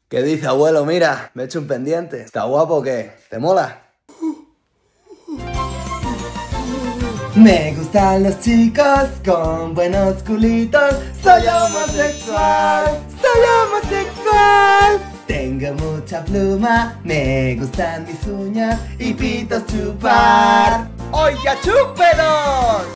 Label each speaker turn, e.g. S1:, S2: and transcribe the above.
S1: ¿Qué dice, abuelo? Mira, me he hecho un pendiente. ¿Está guapo o qué? ¿Te mola? Me gustan los chicos con buenos culitos. Soy homosexual, soy homosexual. Tengo mucha pluma, me gustan mis uñas y pitos chupar. ¡Oiga, chúpelos!